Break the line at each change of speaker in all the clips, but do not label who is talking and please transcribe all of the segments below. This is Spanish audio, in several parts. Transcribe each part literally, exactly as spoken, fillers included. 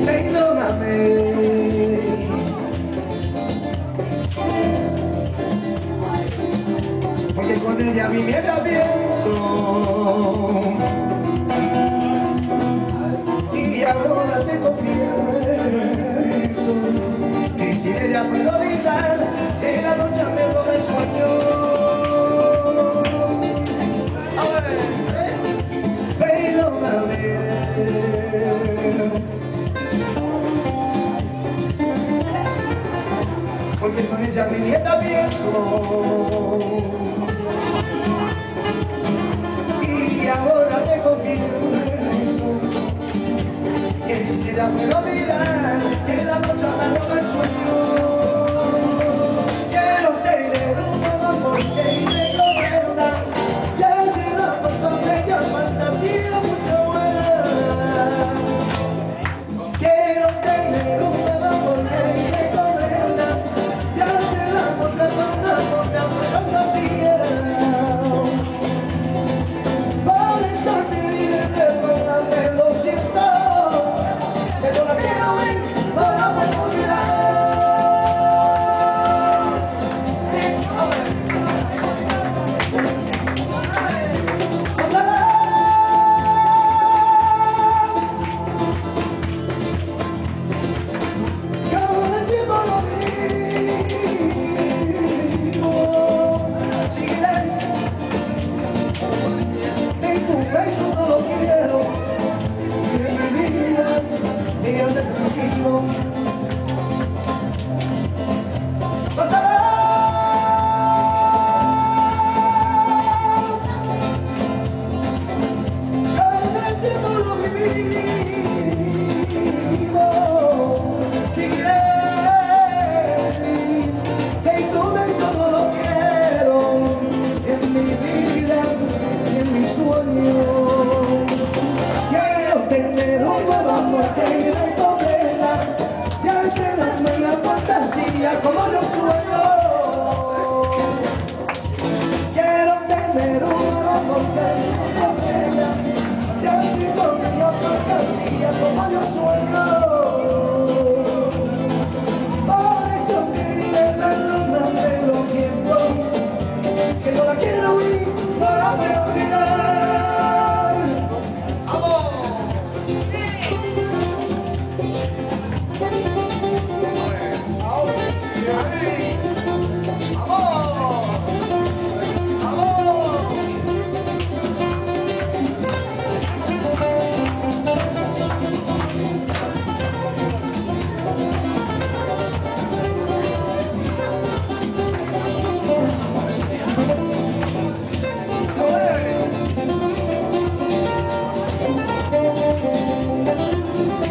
perdóname. Porque con ella mi mierda pienso y ahora te confieso que sin ella puedo evitar que la noche me robe el sueño. Perdóname. Porque con ella mi nieta pienso y ahora te confieso que si ella puedo olvidar que la noche me roba el sueño. Quiero tener un nuevo porque y recorrerla, ya se la foto de ella fantasía mucho buena. Quiero tener un nuevo porque y recorrerla, ya se la foto de una foto de fantasía. Por eso te diré perdóname, lo siento, que no la quiero ver, no la puedo olvidar. Pasará. Con el tiempo lo vivo, seguiré. En tu beso no lo quiero, y en mi vida, dígame tranquilo. Pasará. Con el tiempo lo vivido, seguiré. En tu beso no lo quiero, en mi vida y en mi sueño. Quiero tener un nuevo amor que recobra, ya se la la fantasía como yo sueño. Quiero tener un nuevo amor que recobra, ya se la fantasía como yo sueño. Por eso te diré perdóname, lo siento, que no la quiero ir, no la puedo olvidar.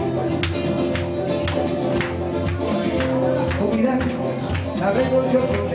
Oh, mira, la veo yo.